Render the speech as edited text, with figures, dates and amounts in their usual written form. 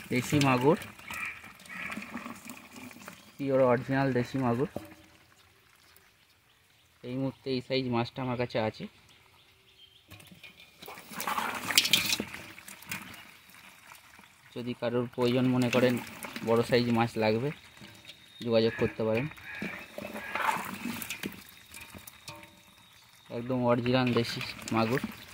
দেশি মাগুর, pure original দেশি মাগুর। এই মুহূর্তে এই সাইজ মাছটা আমার কাছে আছে। যদি কারোর প্রয়োজন মনে করেন বড় সাইজ মাছ লাগবে, যোগাযোগ করতে পারেন। একদম অরিজিনাল দেশি মাগুর।